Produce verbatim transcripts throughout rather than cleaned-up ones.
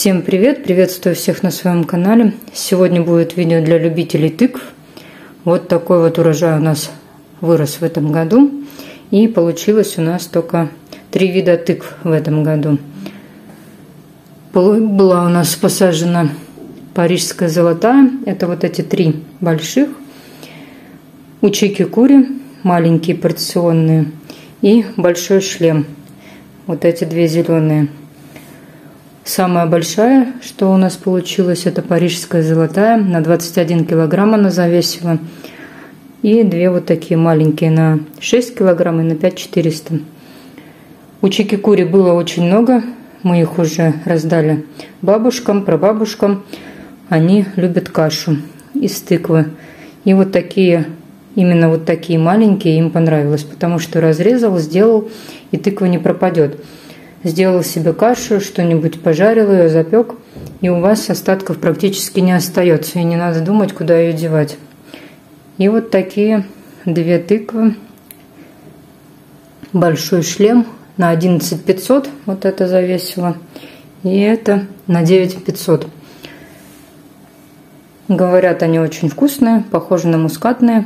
Всем привет! Приветствую всех на своем канале. Сегодня будет видео для любителей тыкв. Вот такой вот урожай у нас вырос в этом году. И получилось у нас только три вида тыкв в этом году. Была у нас посажена парижская золотая. Это вот эти три больших. Учики-кури, маленькие порционные. И большой шлем. Вот эти две зеленые. Самая большая, что у нас получилось, это парижская золотая. На двадцать один килограмм она завесила. И две вот такие маленькие на шесть килограмм и на пять четыреста. Учики-кури было очень много. Мы их уже раздали бабушкам, прабабушкам. Они любят кашу из тыквы. И вот такие, именно вот такие маленькие им понравилось. Потому что разрезал, сделал, и тыква не пропадет. Сделал себе кашу, что-нибудь пожарил ее, запек, и у вас остатков практически не остается, и не надо думать, куда ее девать. И вот такие две тыквы. Большой шлем на одиннадцать пятьсот, вот это завесило, и это на девять пятьсот. Говорят, они очень вкусные, похожи на мускатные,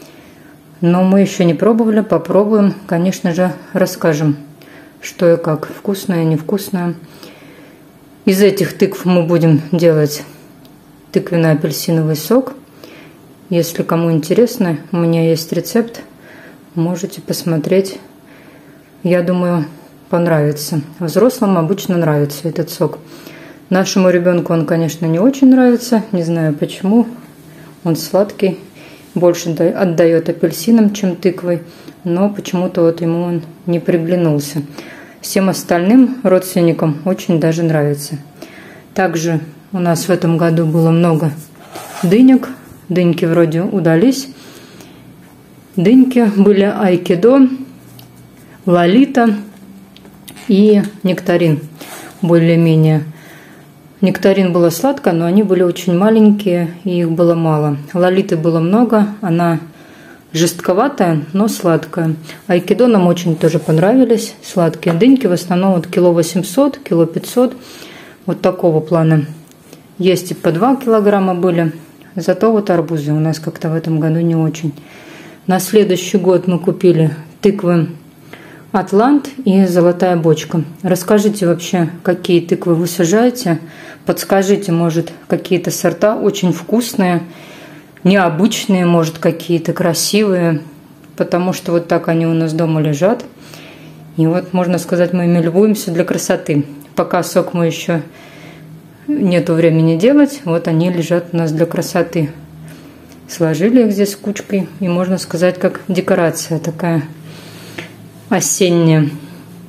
но мы еще не пробовали, попробуем, конечно же, расскажем. Что и как, вкусное, невкусное. Из этих тыкв мы будем делать тыквенно-апельсиновый сок. Если кому интересно, у меня есть рецепт. Можете посмотреть. Я думаю, понравится. Взрослым обычно нравится этот сок. Нашему ребенку он, конечно, не очень нравится. Не знаю почему. Он сладкий. Больше отдает апельсинам, чем тыквой. Но почему-то вот ему он не приглянулся. Всем остальным родственникам очень даже нравится. Также у нас в этом году было много дынек. Дыньки вроде удались. Дыньки были айкидо, лолита и нектарин. Более-менее. Нектарин было сладко, но они были очень маленькие, и их было мало. Лолиты было много, она жестковатая, но сладкая. Айкидо нам очень тоже понравились. Сладкие дыньки. В основном вот кило восемьсот, кило пятьсот. Вот такого плана. Есть и по два килограмма были. Зато вот арбузы у нас как-то в этом году не очень. На следующий год мы купили тыквы Атлант и золотая бочка. Расскажите вообще, какие тыквы вы сажаете. Подскажите, может, какие-то сорта очень вкусные. Необычные, может, какие-то красивые, потому что вот так они у нас дома лежат. И вот, можно сказать, мы ими любуемся для красоты. Пока сок мы еще нету времени делать, вот они лежат у нас для красоты. Сложили их здесь кучкой, и можно сказать, как декорация такая осенняя.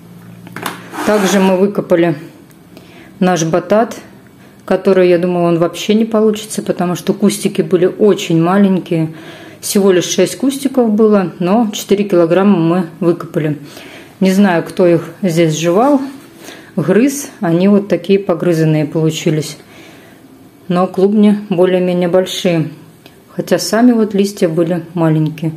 Также мы выкопали наш батат, который, я думала, он вообще не получится, потому что кустики были очень маленькие. Всего лишь шесть кустиков было, но четыре килограмма мы выкопали. Не знаю, кто их здесь жевал, грыз. Они вот такие погрызанные получились. Но клубни более-менее большие. Хотя сами вот листья были маленькие.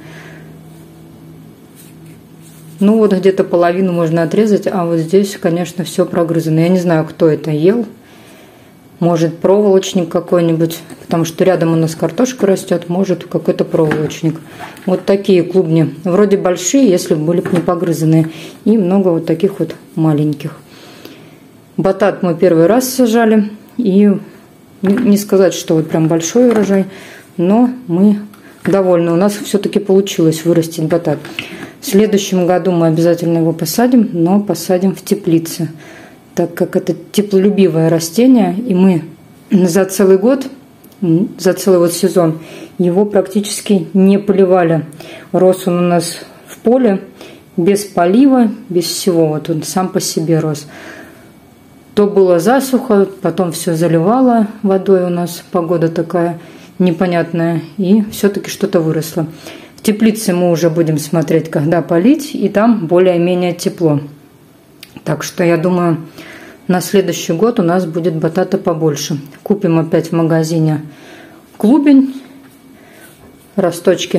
Ну вот где-то половину можно отрезать, а вот здесь, конечно, все прогрызано. Я не знаю, кто это ел. Может, проволочник какой-нибудь, потому что рядом у нас картошка растет, может, какой-то проволочник. Вот такие клубни. Вроде большие, если бы были не погрызанные. И много вот таких вот маленьких. Батат мы первый раз сажали. И не сказать, что вот прям большой урожай, но мы довольны. У нас все-таки получилось вырастить батат. В следующем году мы обязательно его посадим, но посадим в теплице. Так как это теплолюбивое растение, и мы за целый год, за целый вот сезон его практически не поливали. Рос он у нас в поле, без полива, без всего. Вот он сам по себе рос. То было засуха, потом все заливало водой у нас, погода такая непонятная, и все-таки что-то выросло. В теплице мы уже будем смотреть, когда полить, и там более-менее тепло. Так что я думаю, на следующий год у нас будет батата побольше. Купим опять в магазине клубень, росточки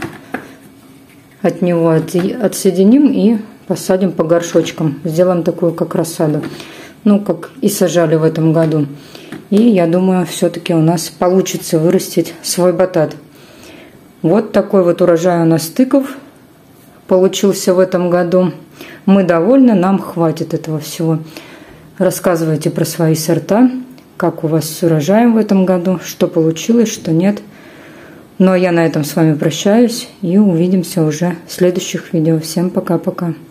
от него отсоединим и посадим по горшочкам. Сделаем такую как рассаду. ну, как и сажали в этом году. И я думаю, все-таки у нас получится вырастить свой батат. Вот такой вот урожай у нас тыков получился в этом году. Мы довольны, нам хватит этого всего. Рассказывайте про свои сорта, как у вас с урожаем в этом году, что получилось, что нет. Ну а я на этом с вами прощаюсь и увидимся уже в следующих видео. Всем пока-пока.